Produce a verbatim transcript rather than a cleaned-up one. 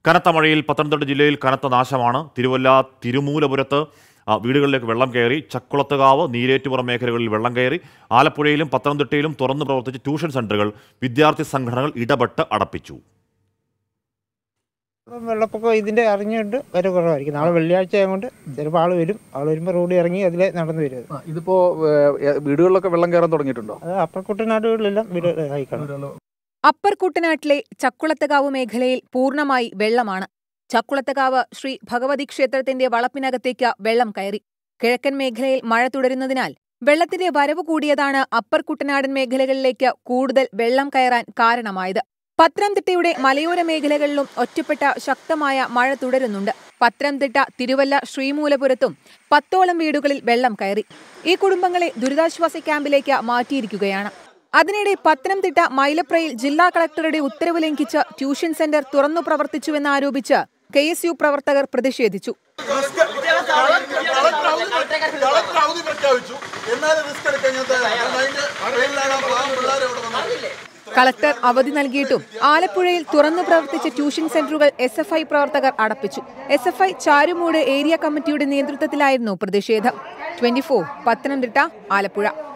കനത്ത മഴയിൽ പത്തനംതിട്ട ജില്ലയിൽ കനത്ത നാശമാണ്. തിരുവല്ല തിരുമൂലപുരത്ത് വീടുകളിലേക്ക് വെള്ളം കയറി. ചക്കുളത്തുകാവ്, നീരേറ്റുപുറം മേഖലകളിൽ വെള്ളം കയറി. ആലപ്പുഴയിലും പത്തനംതിട്ടയിലും തുറന്നു പ്രവർത്തിച്ച ട്യൂഷൻ സെന്ററുകൾ വിദ്യാർത്ഥി സംഘടനകൾ ഇടപെട്ട് അടപ്പിച്ചു. വെള്ളപ്പൊക്കം ഇതിൻ്റെ അറിഞ്ഞുകൊണ്ട് വരെ കുറവായിരിക്കും. നാളെ വെള്ളിയാഴ്ച ആയതുകൊണ്ട് ചിലപ്പോൾ ആൾ വരും. ആൾ വരുമ്പോൾ റോഡിൽ ഇറങ്ങി അതിലെ നടന്നു വരും. ഇതിപ്പോൾ വീടുകളിലൊക്കെ വെള്ളം കയറാൻ തുടങ്ങിയിട്ടുണ്ടോ? അത് അപ്പർ കുട്ടനാടുകളിലെല്ലാം വീട് ആയിക്കാണും. അപ്പർ കുട്ടനാട്ടിലെ ചക്കുളത്തുകാവ് മേഖലയിൽ പൂർണ്ണമായി വെള്ളമാണ്. ചക്കുളത്തുകാവ് ശ്രീ ഭഗവതി ക്ഷേത്രത്തിന്റെ വളപ്പിനകത്തേക്ക് വെള്ളം കയറി. കിഴക്കൻ മേഖലയിൽ മഴ തുടരുന്നതിനാൽ വെള്ളത്തിന്റെ വരവ് കൂടിയതാണ് അപ്പർ കുട്ടനാടൻ മേഖലകളിലേക്ക് കൂടുതൽ വെള്ളം കയറാൻ കാരണമായത്. പത്തനംതിട്ടയുടെ മലയോര മേഖലകളിലും ഒറ്റപ്പെട്ട ശക്തമായ മഴ തുടരുന്നുണ്ട്. പത്തനംതിട്ട തിരുവല്ല ശ്രീമൂലപുരത്തും പത്തോളം വീടുകളിൽ വെള്ളം കയറി. ഈ കുടുംബങ്ങളെ ദുരിതാശ്വാസ ക്യാമ്പിലേക്ക് മാറ്റിയിരിക്കുകയാണ്. അതിനിടെ പത്തനംതിട്ട മൈലപ്രയിൽ ജില്ലാ കളക്ടറുടെ ഉത്തരവ് ലംഘിച്ച് ട്യൂഷൻ സെന്റർ തുറന്നു പ്രവർത്തിച്ചുവെന്നാരോപിച്ച് കെ എസ് യു പ്രവർത്തകർ പ്രതിഷേധിച്ചു. കളക്ടർ അവധി നൽകിയിട്ടും ആലപ്പുഴയിൽ തുറന്നു പ്രവർത്തിച്ച ട്യൂഷൻ സെന്ററുകൾ എസ് എഫ് ഐ പ്രവർത്തകർ അടപ്പിച്ചു. S F I Charummood area കമ്മിറ്റിയുടെ നേതൃത്വത്തിലായിരുന്നു പ്രതിഷേധം. Twenty four Pathanamthitta, Alappuzha.